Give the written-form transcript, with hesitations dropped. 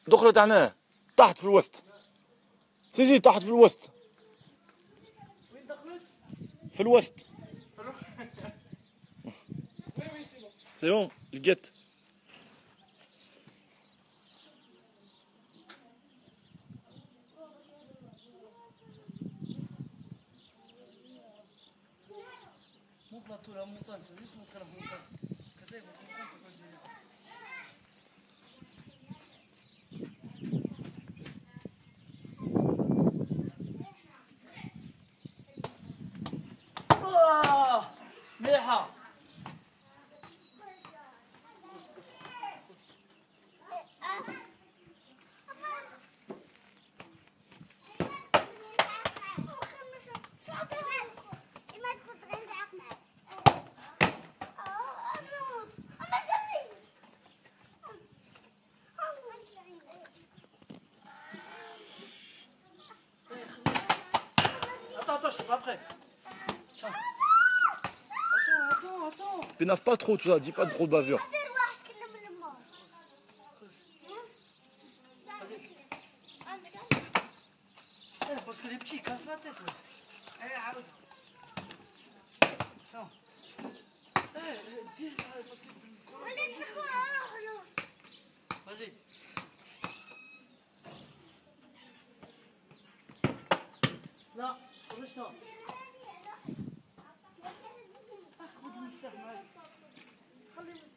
دخلت عناه تحت في الوسط. سيدي تحت في الوسط. وين دخلت؟ في الوسط. وين سي بون لقيت. Monte là tout la montagne, c'est juste montrer la montagne. Comme ça, ils vont comprendre c'est quoi le délire. Oh مليحة. Attends, je suis pas prêt. Tiens. Attends. Pénave pas trop tout ça, dis pas trop de bavure. Parce que les petits ils cassent la tête. Tiens. Vas-y. Là, reste là. خلي